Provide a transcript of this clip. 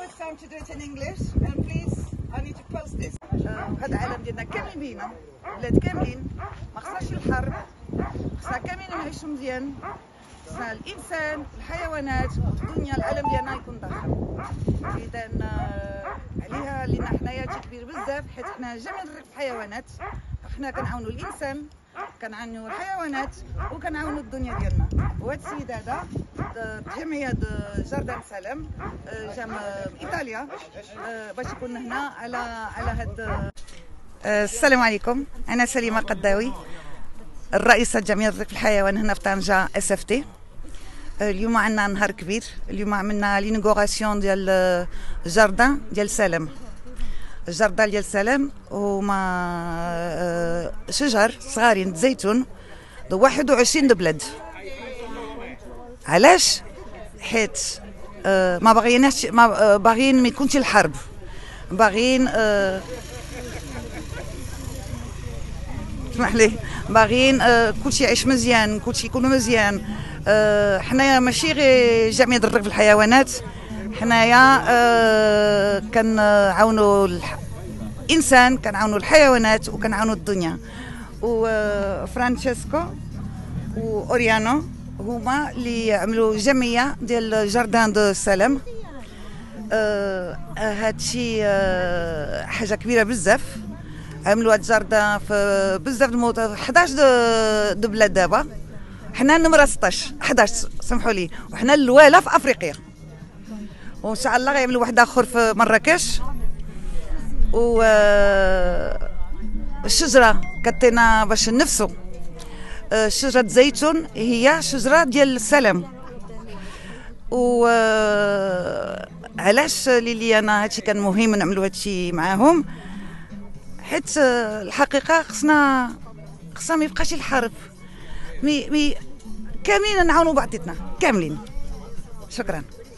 it's time to do it in English, and please, I need to post this. هذا العالم ديالنا كاملين بينا، بلاد كاملين، ما خصناش الحرب، خصنا كاملين نعيشوا مزيان، خصنا الإنسان، الحيوانات، الدنيا، العالم ديالنا يكون داخل. إذا عليها لينا حنايا كبير بزاف، حيت حنا جميع الحيوانات، حنا كنعاونوا الإنسان، كنعاونوا الحيوانات وكنعاونوا الدنيا ديالنا. وهذا السيد هذا الجمعيه جاردان سلام جا من ايطاليا باش يكون هنا على هاد. السلام عليكم، انا سليمه قداوي، الرئيسه جمعيه الرفق الحيوان هنا في طنجه SFT. اليوم عندنا نهار كبير، اليوم عملنا لينغوراسيون ديال جاردان ديال سلام. الجردال ديال سلام هما شجر صغارين زيتون 21 بلاد. علاش؟ حيت ما باغيينش باغيين ما يكونش الحرب، باغيين اسمح لي، باغيين كلشي يعيش مزيان، كلشي يكونوا مزيان. حنايا ماشي غير جمعيه الرفق في الحيوانات، حنايا كنعاونوا الانسان، كنعاونوا الحيوانات وكنعاونوا الدنيا. وفرانشيسكو واوريانو هما اللي عملوا جمعيه ديال جاردان دو سلام. هادشي حاجه كبيره بزاف، عملوا هاد الجاردان في بزاف 11 دو بلاد. دابا حنا نمره 11 سمحوا لي، وحنا الاولى في افريقيا، وان شاء الله غيعملوا واحد اخر في مراكش. و الشجره كتينا باش نفسوا، شجره زيتون هي شجره ديال السلام. و علاش لي انا هادشي كان مهم نعملوا هادشي معاهم، حيت الحقيقه خصنا ما يبقاش الحرب، كاملين نعاونوا بعضياتنا كاملين. شكرا.